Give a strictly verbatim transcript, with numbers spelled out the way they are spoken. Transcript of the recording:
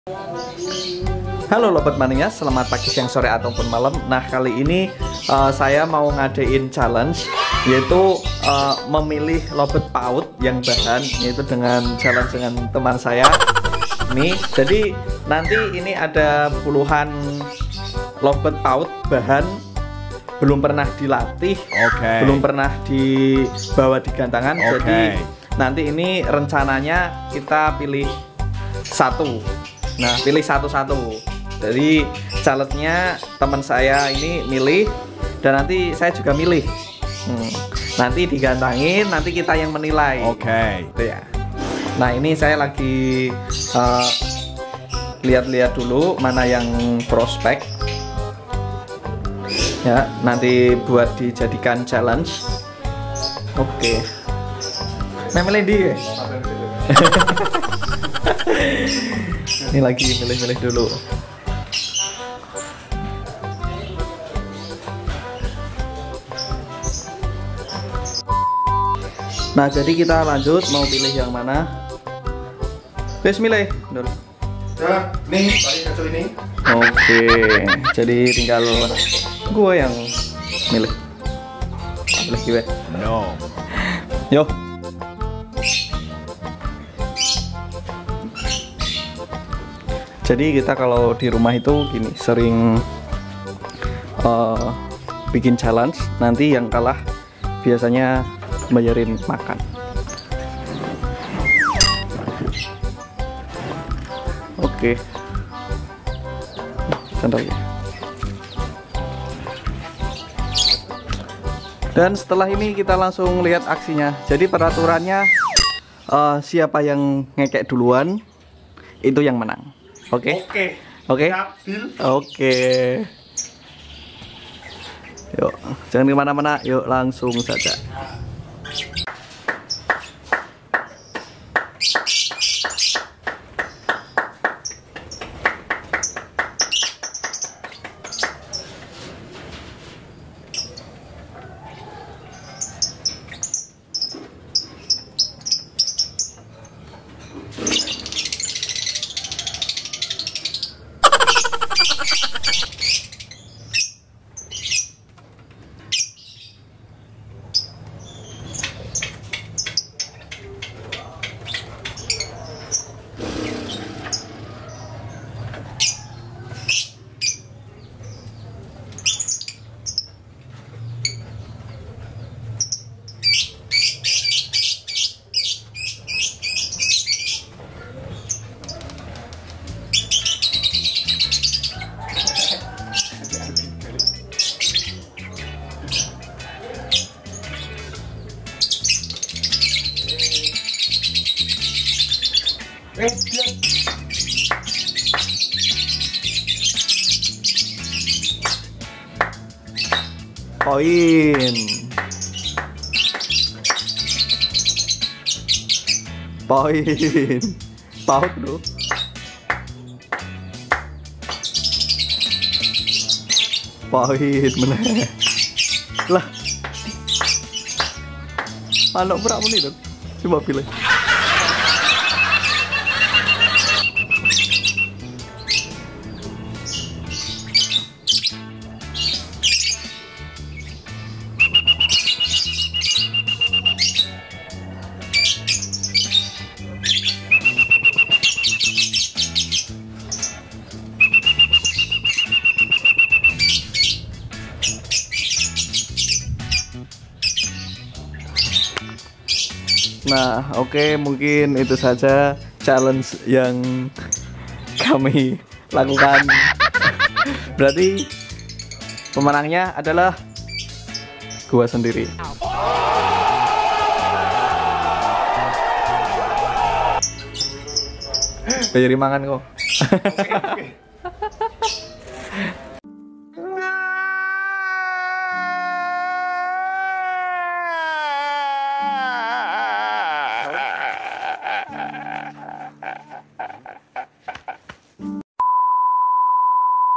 Halo Lobet Mania, selamat pagi, siang, sore, ataupun malam. Nah, kali ini uh, saya mau ngadain challenge, yaitu uh, memilih lobet paut yang bahan, yaitu dengan challenge dengan teman saya. Nih, jadi nanti ini ada puluhan lobet paut bahan belum pernah dilatih, okay. belum pernah dibawa di gantangan. Okay. Jadi nanti ini rencananya kita pilih satu. Nah, pilih satu-satu. Jadi challenge-nya teman saya ini milih dan nanti saya juga milih. Hmm. Nanti digantangin, nanti kita yang menilai. Oke. Okay. Ya. Nah, ini saya lagi uh, lihat-lihat dulu mana yang prospek. Ya, nanti buat dijadikan challenge. Oke. Okay. Memilih dia. Ini lagi milih-milih dulu. Nah, jadi kita lanjut, mau pilih yang mana? Wes milih, Nur. Nah, nih, pakai kacau ini. Oke, jadi tinggal gue yang milih. Pilih gue. No. Yo. Jadi kita kalau di rumah itu gini, sering uh, bikin challenge. Nanti yang kalah biasanya bayarin makan. Oke. Sandalnya. Dan setelah ini kita langsung lihat aksinya. Jadi peraturannya uh, siapa yang ngekek duluan itu yang menang. Oke. Oke. Oke. Oke. Yuk, jangan kemana-mana. Yuk, langsung saja. Eh, diam. Poin. Poin. Paut bro. Poin meneh. Lah. Manuk berapa nih dong? Coba pilih. Nah, oke, okay, mungkin itu saja challenge yang kami lakukan. Berarti pemenangnya adalah gua sendiri. Bayari mangan kok. Oke, oke.